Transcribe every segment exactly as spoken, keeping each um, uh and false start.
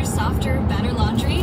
softer, better laundry?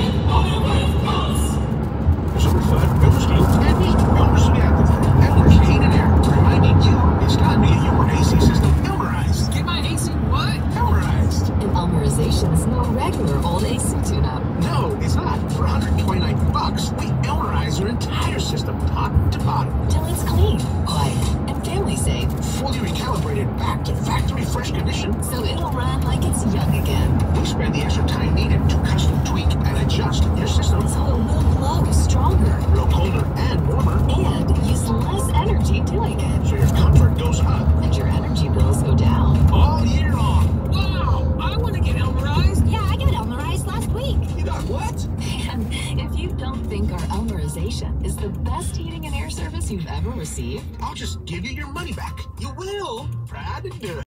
Superflat Elmerstein and Elmer's reactive. Elmer's heat and air. Reminding you it's time to get your A C system Elmerized. Get my A C what? Elmerized. And Elmerization is no regular old A C tune-up. No, it's not. For one hundred twenty-nine bucks, we Elmerize your entire system, top to bottom. Till it's clean, quiet, and family safe. Fully recalibrated back to factory fresh condition. So it'll run like it's young again. We spend the extra time needed to custom tweak and adjust your system. So it will glow stronger. Blow colder and warmer. And use less energy doing it. So your comfort goes up. And your energy bills go down. All year long. Wow, I want to get Elmerized. Yeah, I got Elmerized last week. You got what? And if you don't think our Elmerization is the best heating and air service you've ever received, I'll just give you your money back. You will. Proud to do it.